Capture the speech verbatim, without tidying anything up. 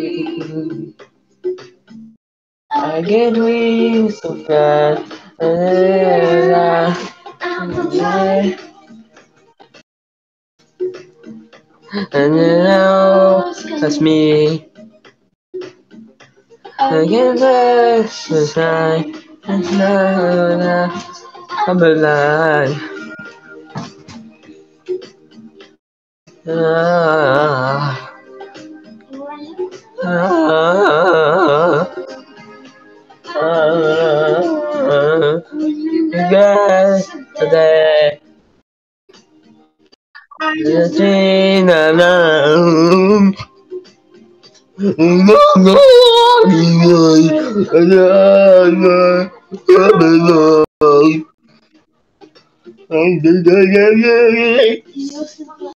I get weak so fast. And now that's me. I get back to sky. And now I'm alive. Ah, ah, ah, again today. Regina, no. No, no, no, no, no.